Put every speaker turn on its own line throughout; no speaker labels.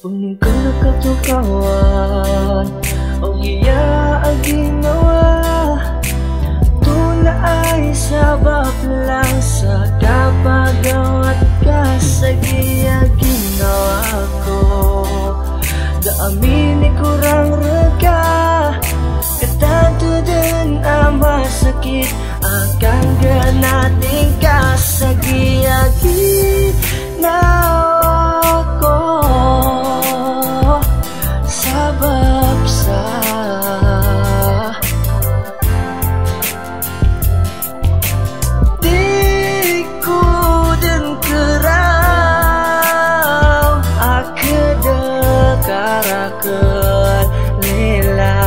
Pagmingkang nakatukawan o iya ang ginawa, tuna ay sabap lang sa kapagawa't kasagya ginawa ko. Daamini kurang rega, katanto din ang masakit, akan ganating kasagya ginawa ko. Sabab sa di ko din keraw akadakarakan nila.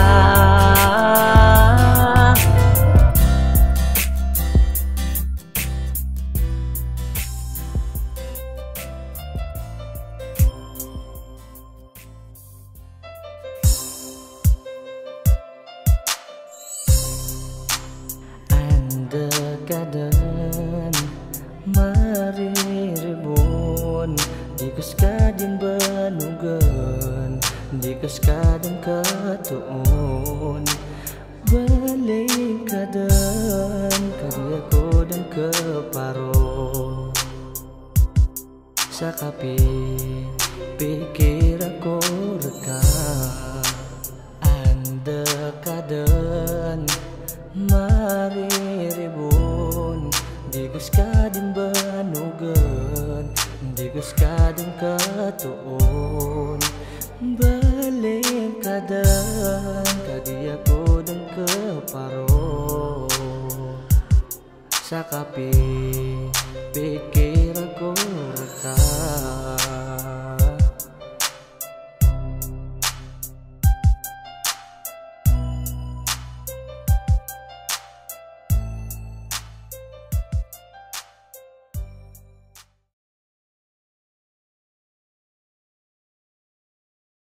Dekadan mariribun, di kas kadin banugan, di kas kadin katuon. Balik kadan kadi ako dan keparo, sa kape pikir ako reka. Anda kadan mariribun, di gus kadin banugan, di gus kadin katuon. Balik kadan kadi ako dan keparo, sa kape pikir